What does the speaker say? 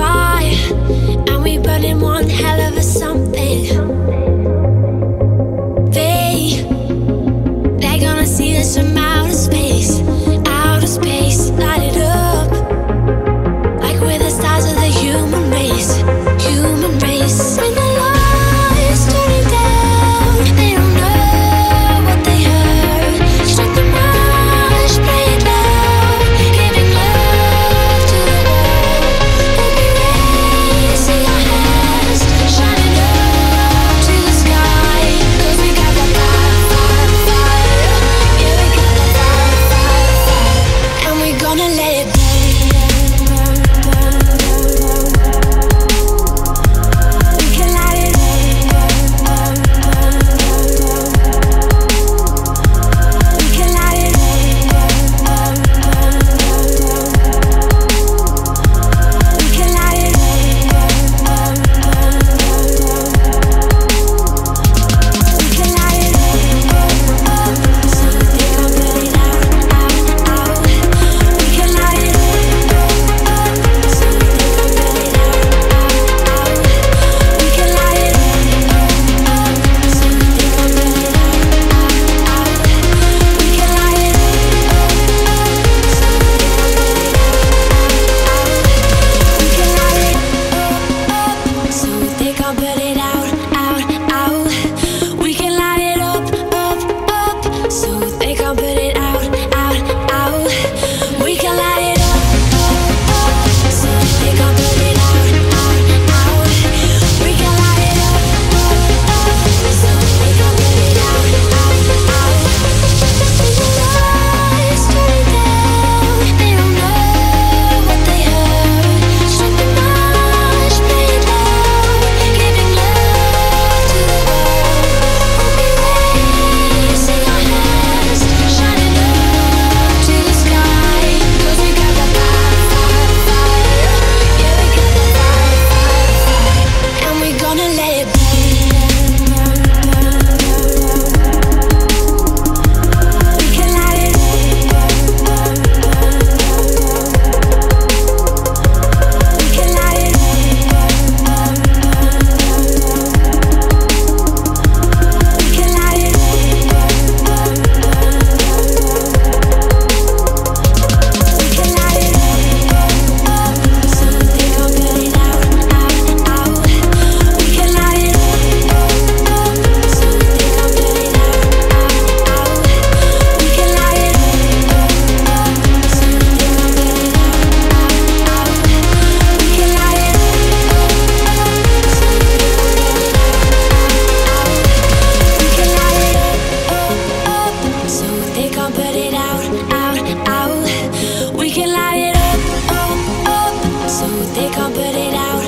sky, and we burning one hell of a something. They're gonna see us from outer space, light it up like we're the stars of the human race, human race. When the lights turning down, they don't know what they heard. Struck the march, play it loud, giving love to the world. We'll be raising our hands, shining up to the sky, 'cause we got the fire, fire, fire. Yeah, we got the fire, fire, fire. And we're gonna let it burn. We can light it up, up, up, so they can't put it out.